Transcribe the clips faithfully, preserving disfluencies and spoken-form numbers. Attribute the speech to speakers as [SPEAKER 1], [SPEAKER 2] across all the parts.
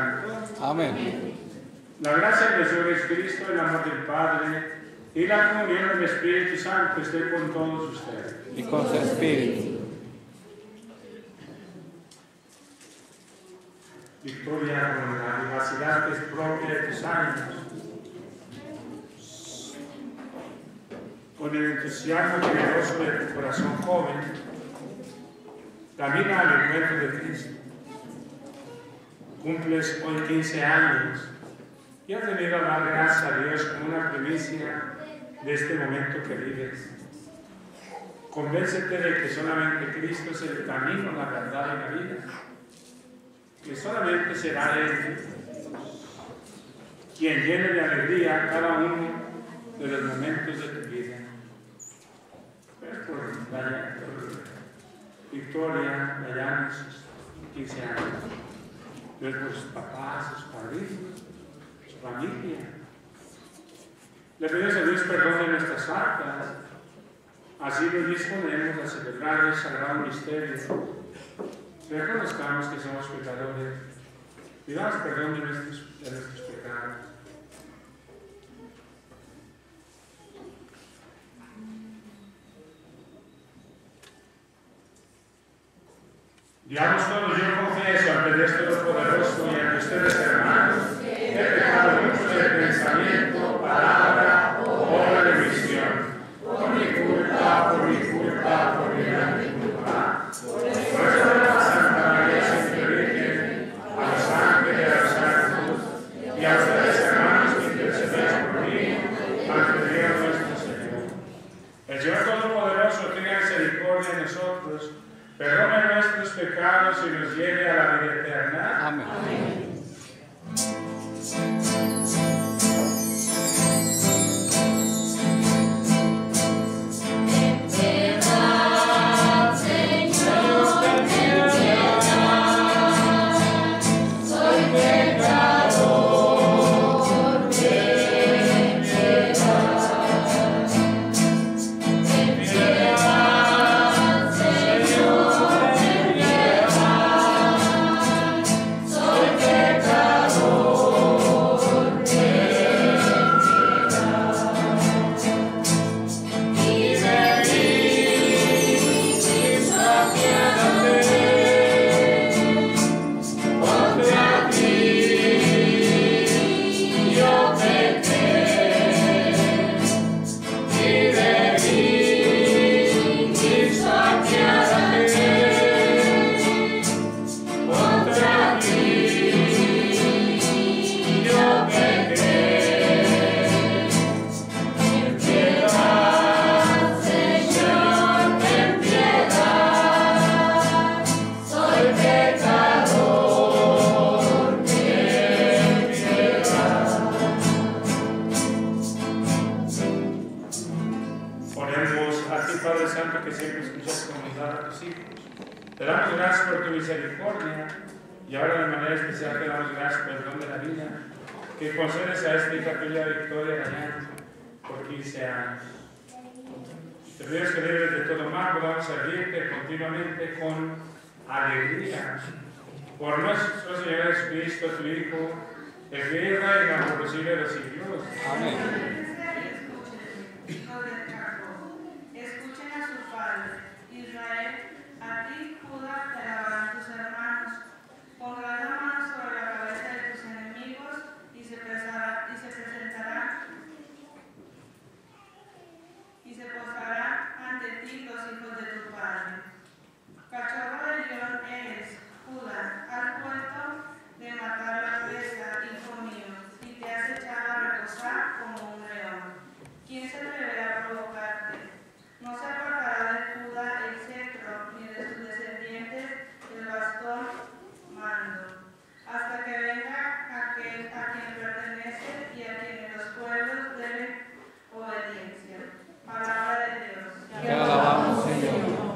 [SPEAKER 1] Santo.
[SPEAKER 2] Amén.
[SPEAKER 1] La gracia del Señor Jesucristo, el amor del Padre y la comunión del Espíritu Santo esté con todos ustedes.
[SPEAKER 2] Y con su espíritu.
[SPEAKER 1] Victoria, con la vivacidad que es propia de tus años, con el entusiasmo generoso de tu corazón joven, camina al encuentro de Cristo. Cumples hoy quince años y has venido a dar gracias a Dios como una primicia de este momento que vives. Convéncete de que solamente Cristo es el camino, la verdad y la vida. Que solamente será Él quien llene de alegría cada uno de los momentos de tu vida. Pues por, Daya, por Victoria, Dayana, sus quince años. Pues por sus papás, sus padrinos, su familia. Le pedimos a Dios perdón de nuestras faltas. Así nos disponemos a celebrar el sagrado misterio. Reconozcamos que somos pecadores. Pidamos perdón de nuestros, de nuestros pecados. Digamos todos, yo confieso ante Dios Todopoderoso y ante ustedes, hermanos, que he pecado mucho de pensamiento, palabra, obra de misión, por mi culpa, por mi culpa, por mi grande culpa. Por eso de la Santa María Siempre Virgen, a los ángeles, a los santos, y a ustedes, hermanos, que intercedéis por mí, ante Dios nuestro Señor. El Señor Todopoderoso tenga misericordia de nosotros, perdone nuestros pecados y nos lleve a la vida eterna.
[SPEAKER 2] Amén. Amén.
[SPEAKER 1] Que concedes a esta hija tuya, Victoria Dayana, por quince años. Te pido que libres de todo mal, podamos servirte continuamente con alegría. Por nuestro Señor Jesucristo, tu Hijo, el que es Rey y amorosivo de los siglos. Amén.
[SPEAKER 3] Escuchen a su padre, Israel, a ti, Judá, te alabarán tus hermanos. Pondrás la mano sobre la cabeza de tus enemigos y se presentará y se presentará y se postrarán ante ti los hijos de tu padre. Cachorro de león eres, Judá, has vuelto de matar la presa, hijo mío, y te has echado a reposar como un león. ¿Quién se atreverá a provocarte? No se apartará de Judá el cetro, ni de sus descendientes el bastón mando, hasta que venga aquel a quien pertenece y a quien los pueblos deben obediencia. Palabra de Dios.
[SPEAKER 2] Te alabamos, Señor.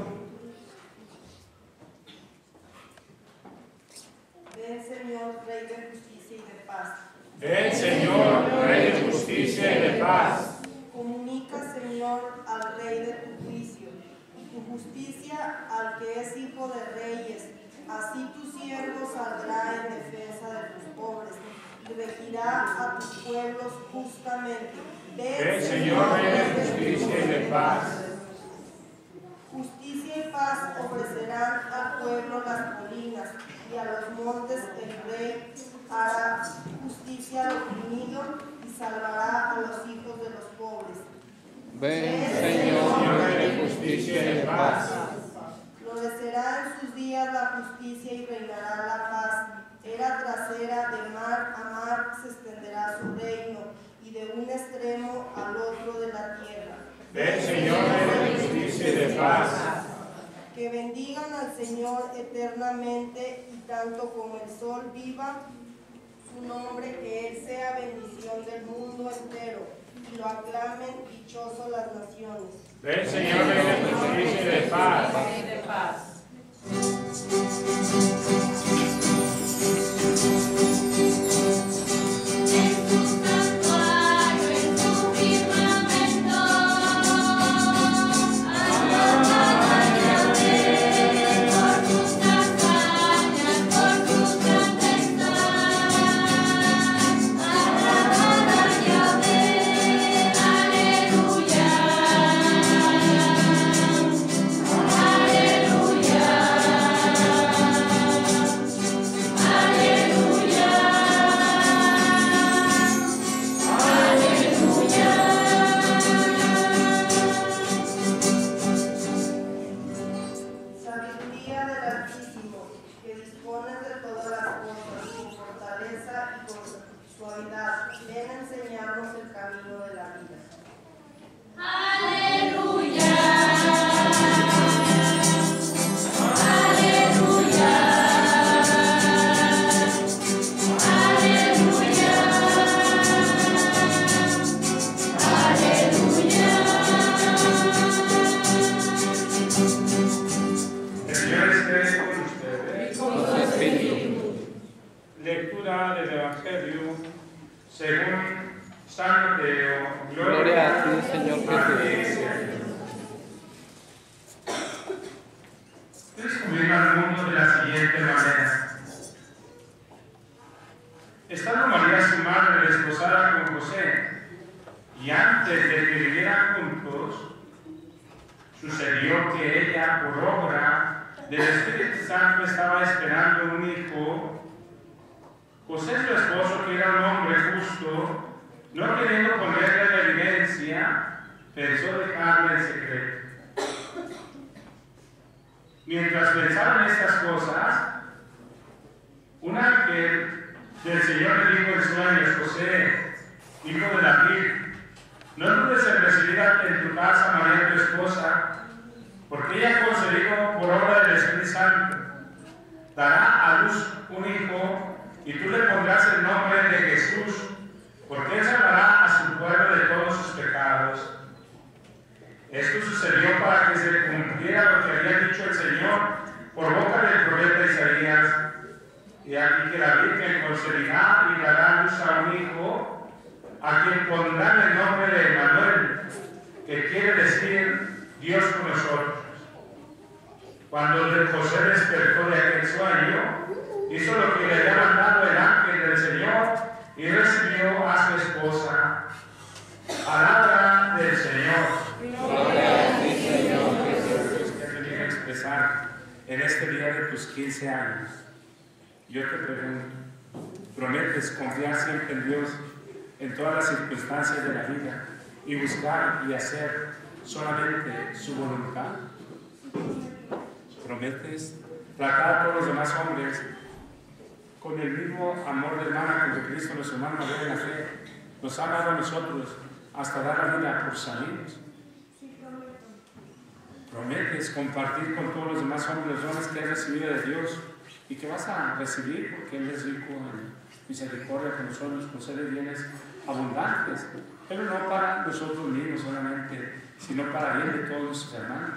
[SPEAKER 4] Ven, Señor, Rey de justicia y de paz.
[SPEAKER 1] Ven, Señor, Rey de justicia y de paz.
[SPEAKER 4] Comunica, Señor, al Rey de tu juicio, y tu justicia al que es hijo de reyes. Así tu siervo saldrá en defensa de tus regirá a tus pueblos justamente.
[SPEAKER 1] Ven, Señor, Rey de justicia y de paz.
[SPEAKER 4] Justicia y paz ofrecerán al pueblo las colinas, y a los montes el Rey hará justicia al oprimido y salvará a los hijos de los pobres.
[SPEAKER 2] Ven, Señor, Rey de justicia y de paz.
[SPEAKER 4] Florecerá en sus días la justicia y reinará la paz. Era trasera de mar a mar se extenderá su reino, y de un extremo al otro de la tierra.
[SPEAKER 1] Ven, Señor, Rey de justicia y de paz.
[SPEAKER 4] Que bendigan al Señor eternamente, y tanto como el sol viva su nombre, que Él sea bendición del mundo entero, y lo aclamen dichoso las naciones.
[SPEAKER 1] Ven, Señor, Rey de justicia y de paz.
[SPEAKER 5] de paz.
[SPEAKER 1] Lectura del Evangelio según San Mateo.
[SPEAKER 2] Gloria a ti, Señor Jesús.
[SPEAKER 1] Cristo vino al mundo de la siguiente manera. Estando María su madre desposada con José, y antes de que vivieran juntos, sucedió que ella, por obra del Espíritu Santo, estaba esperando un hijo. José, su esposo, que era un hombre justo, no queriendo ponerle en evidencia, pensó dejarle en secreto. Mientras pensaba en estas cosas, un ángel del Señor le dijo en sueños: José, hijo de David, no dudes en recibir en tu casa a María tu esposa, porque ella ha concebido por obra del Espíritu Santo. Dará a luz un hijo, y tú le pondrás el nombre de Jesús, porque él salvará a su pueblo de todos sus pecados. Esto sucedió para que se cumpliera lo que había dicho el Señor por boca del profeta Isaías. Y aquí que la Virgen concebirá y dará luz a un hijo, a quien pondrán el nombre de Emmanuel, que quiere decir Dios con nosotros. Cuando José despertó de aquel sueño, hizo lo que le había mandado el ángel del Señor y recibió a su esposa. Palabra del Señor.
[SPEAKER 2] Gloria a ti, Señor Jesús.
[SPEAKER 1] Que te viene a expresar en este día de tus quince años. Yo te pregunto, ¿prometes confiar siempre en Dios en todas las circunstancias de la vida y buscar y hacer solamente su voluntad? ¿Prometes tratar a todos los demás hombres con el mismo amor de hermana con que Cristo, nuestro hermano mayor en la fe, nos ha amado a nosotros hasta dar la vida por sus amigos? ¿Prometes compartir con todos los demás hombres los dones que has recibido de Dios y que vas a recibir porque Él es rico en misericordia con nosotros, concede bienes abundantes, pero no para nosotros mismos solamente, sino para bien de todos nuestros hermanos?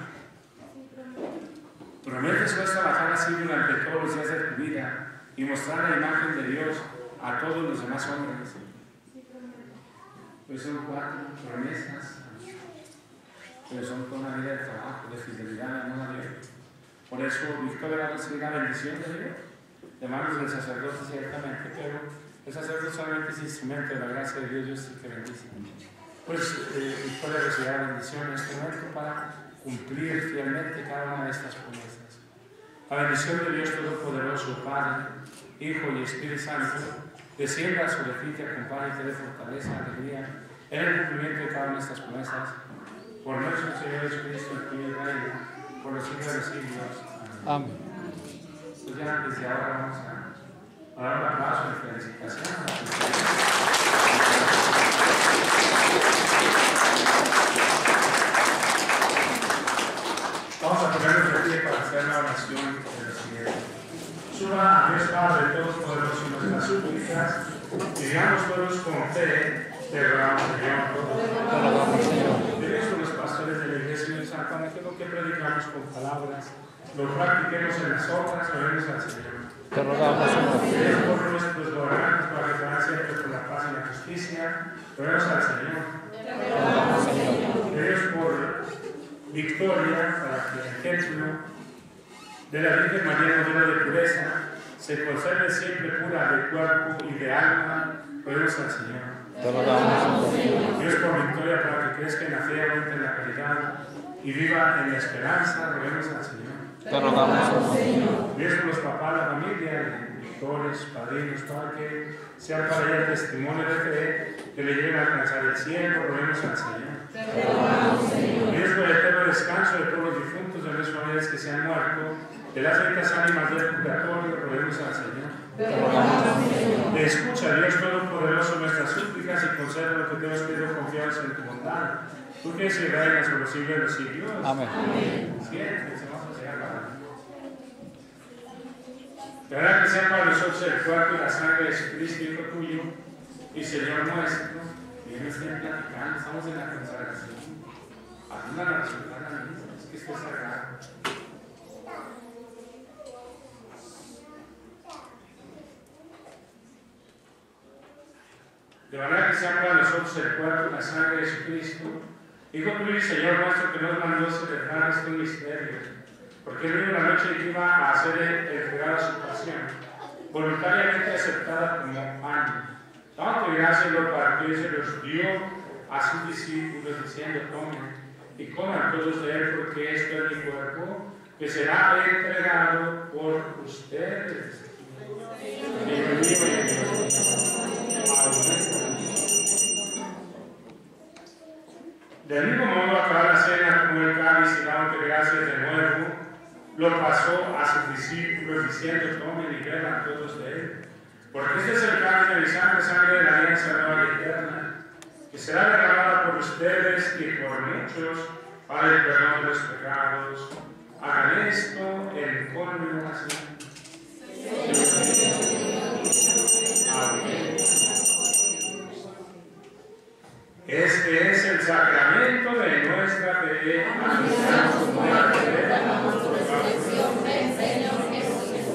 [SPEAKER 1] ¿Prometes pues trabajar así durante todos los días de tu vida y mostrar la imagen de Dios a todos los demás hombres? Pues son cuatro promesas, pero son toda una vida de trabajo, de fidelidad, de amor a Dios. Por eso Victoria va a recibir la bendición de Dios, de manos del sacerdote ciertamente, pero El sacerdote solamente es instrumento de la gracia de Dios, Dios es el que bendice. Pues eh, Victoria recibirá la bendición en este momento para cumplir fielmente cada una de estas promesas. La bendición de Dios Todopoderoso, Padre, Hijo y Espíritu Santo, descienda sobre ti, te acompañe y te dé fortaleza, alegría, en el cumplimiento de cada una de estas promesas. Por nuestro Señor Jesucristo, el tuyo reino, por los siglos de los siglos.
[SPEAKER 2] Amén.
[SPEAKER 1] Pues ya desde ahora vamos a dar un aplauso de felicitación. Vamos a ponernos de pie para hacer la oración de los siguientes. Suba a Dios Padre Todopoderoso nuestras súplicas y digamos todos con fe, te rogamos, Señor.
[SPEAKER 2] Te rogamos, Señor.
[SPEAKER 1] Dios con los pastores de la Iglesia Universal, para que lo que predicamos con palabras lo practiquemos en las obras, oremos al Señor.
[SPEAKER 2] Te rogamos, Señor.
[SPEAKER 1] Dios por nuestros gobernantes, para que puedan siempre con la paz y la justicia, oremos al Señor.
[SPEAKER 2] Te rogamos, Señor.
[SPEAKER 1] Dios por Victoria, para que el ejemplo de la Virgen María, modelo de pureza, se conserve siempre pura de cuerpo y de alma, oremos al Señor.
[SPEAKER 2] Te rogamos, Señor.
[SPEAKER 1] Dios por Victoria, para que crezca en la fe, aumente en la caridad y viva en la esperanza, oremos al Señor.
[SPEAKER 2] Te rogamos, Señor.
[SPEAKER 1] Dios por los papás, la familia, victores, padrinos, para que sea para ella el testimonio de fe que le lleven a alcanzar el cielo, oremos al Señor.
[SPEAKER 2] Te rogamos, Señor.
[SPEAKER 1] Dios por el eterno descanso de todos los difuntos de nuestras familias que se han muerto, de las santas ánimas del purgatorio, oremos al Señor.
[SPEAKER 2] Te rogamos, Señor.
[SPEAKER 1] Escucha, Dios Todopoderoso, nuestras súplicas y concede lo que te hemos pedido confiados en tu bondad. Tú que eres y reinas por los siglos de los siglos.
[SPEAKER 2] Amén.
[SPEAKER 1] Siéntense, vamos a llegar a la de verdad que sea para nosotros el cuerpo y la sangre de Jesucristo, Hijo tuyo y Señor nuestro. Y en este platicando, estamos en la consagración. Ayúdanos a resultar a mí, es que esto es sagrado. De verdad que sea para nosotros el cuerpo y la sangre de Jesucristo, Hijo tuyo y Señor nuestro, que nos mandó celebrar este misterio. Porque él vino la noche que iba a hacer entregar a su pasión, voluntariamente aceptada como pan. Tanto gracias lo partió y se los dio a sus discípulos, diciendo: tomen y coman todos de él, porque esto es mi cuerpo, que será entregado por ustedes. Amén. Del mismo modo, acabó la cena, como el cáliz y dando gracias de nuevo, lo pasó a sus discípulos diciendo: tomen y beban todos de él, porque este es el cáliz de mi sangre, sangre de la alianza nueva y eterna, que será derramada por ustedes y por muchos para el perdón de los pecados. Hagan esto en conmemoración. Amén. Este es el sacramento de nuestra fe. Anunciamos su muerte, proclamamos su resurrección. Ven, Señor Jesús.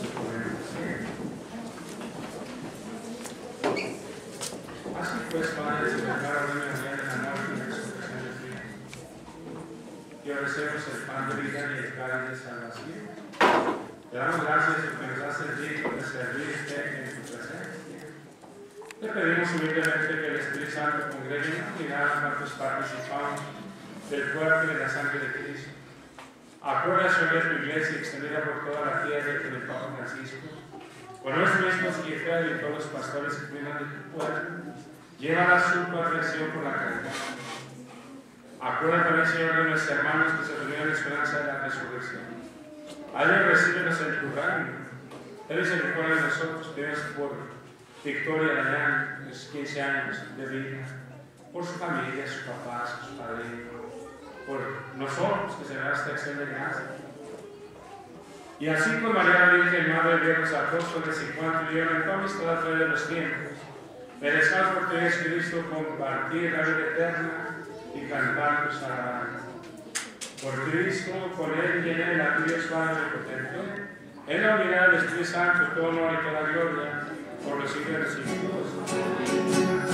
[SPEAKER 1] Así pues, Padre, se declara hoy la día de la muerte y la resurrección de Cristo. Y ofrecemos el pan de vida y el cáliz de salvación. Te damos gracias porque nos has servido de servirte en tu presencia. Te pedimos humildemente que el Espíritu Santo congregue en unidad a cuantos participamos del cuerpo y de la sangre de Cristo. Acuerda sobre tu iglesia extendida por toda la tierra con el Papa Francisco, con los mismos y y todos los pastores que cuidan de tu pueblo, lleva a su perfección por la caridad. Acuerda también, Señor, de nuestros hermanos que se reunieron en la esperanza de la resurrección. A ellos recíbenos en tu reino. Eres el mejor de nosotros, pedimos por Victoria Dayan, los quince años de vida, por su familia, su papá, sus padrinos, por nosotros que se da esta acción de gracia. Y así con María la Virgen, Madre de los apóstoles y cuanto vieron en toda amistad fe de los tiempos, merezcamos por tu Jesucristo compartir la vida eterna y cantar tus alabanzas. Por Cristo, con Él y en Él, a Dios Padre potente, en la unidad del Espíritu Santo, todo honor y toda gloria, por los siglos de los siglos.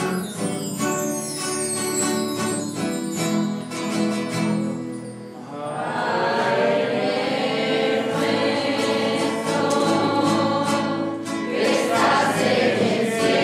[SPEAKER 5] Que estás en el cielo.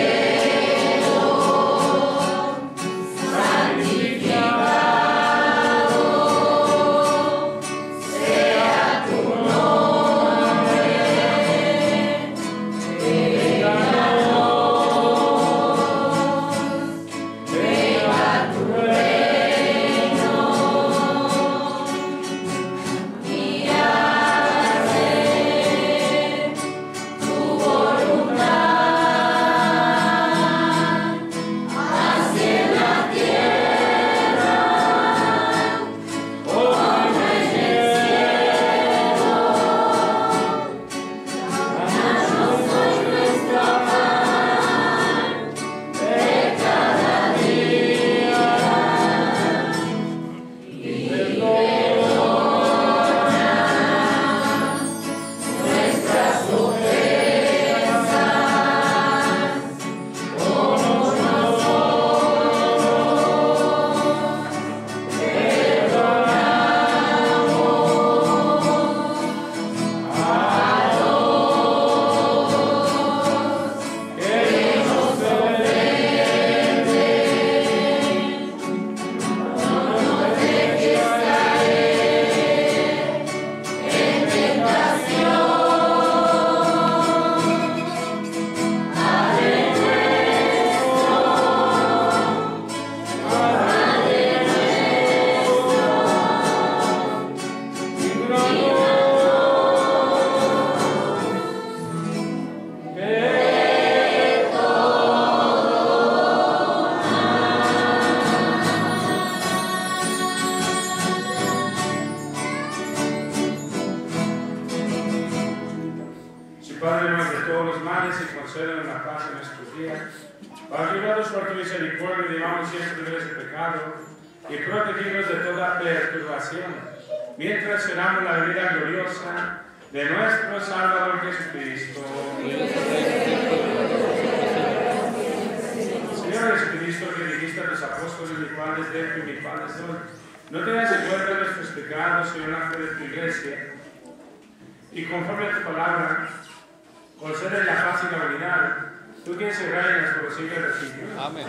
[SPEAKER 1] la paz en nuestros días. Para librarnos por tu misericordia y llevamos siempre libres de pecado y protegidos de toda perturbación, mientras esperamos la venida gloriosa de nuestro Salvador Jesucristo. Señor Jesucristo, que dijiste a los apóstoles, mi Padre es Dejo y mi Padre soy, no tengas en cuenta nuestros pecados, Señor, ante de tu iglesia, y conforme a tu palabra, concede la paz y la unidad. Tú quieres y reinas por los siglos de los siglos.
[SPEAKER 2] Amén.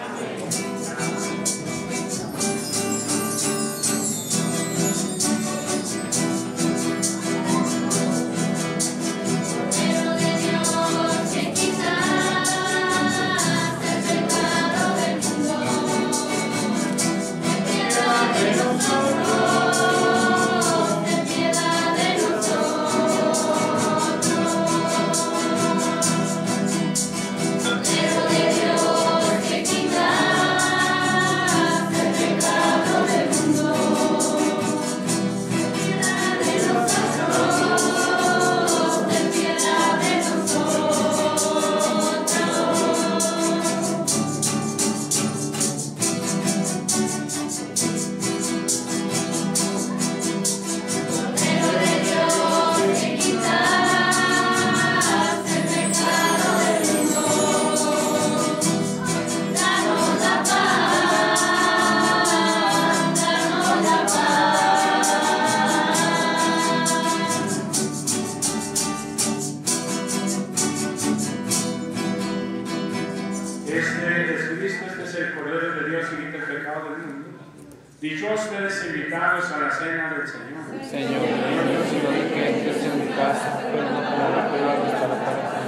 [SPEAKER 1] Dichosos ustedes invitados a la cena del Señor.
[SPEAKER 2] Señor, yo he sido de que entres en mi casa, pero no palabra que va hasta la para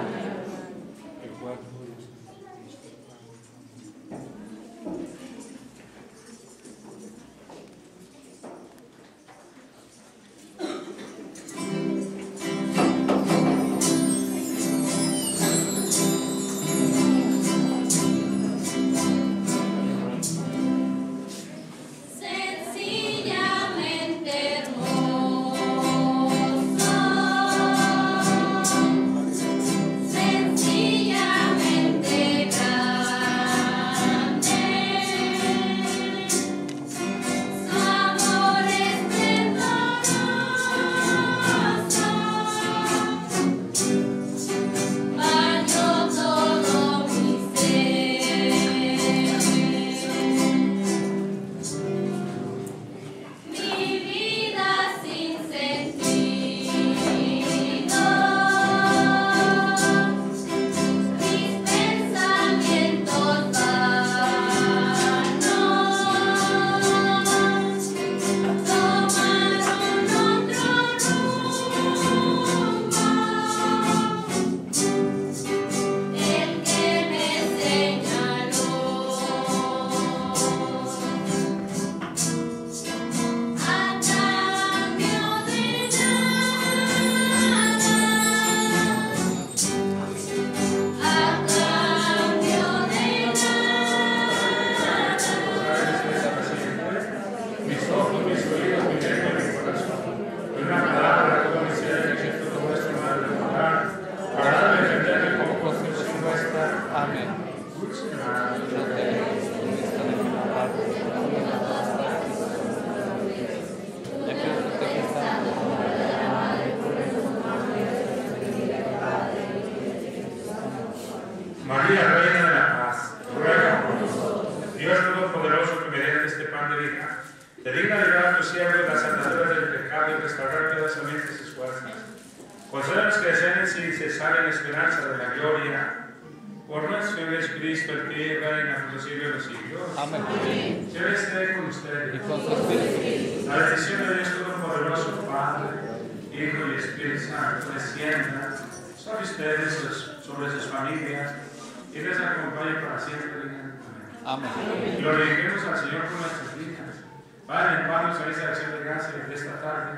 [SPEAKER 1] María, Reina de la Paz, ruega por nosotros. Dios Todopoderoso, que mediante este pan de vida, te digna librar a tu siervo de las ataduras del pecado y restaurar piadosamente sus fuerzas. Concédenos que deseen sin cesar en esperanza de la gloria por nuestro Señor Jesucristo, el que reina por los siglos de los siglos.
[SPEAKER 2] Amén.
[SPEAKER 1] Señor esté con ustedes.
[SPEAKER 2] Y con su espíritu.
[SPEAKER 1] La bendición de Dios Todopoderoso, Padre, Hijo y Espíritu Santo, descienda sobre ustedes, sobre sus familias, y les acompañe para siempre.
[SPEAKER 2] Amén.
[SPEAKER 1] Y lo dirigimos al Señor con nuestras vidas. Padre, en paz, a esa acción de gracia de esta tarde,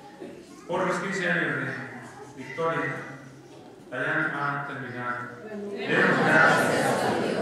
[SPEAKER 1] por los quince años de Victoria, hayan terminado. Demos gracias.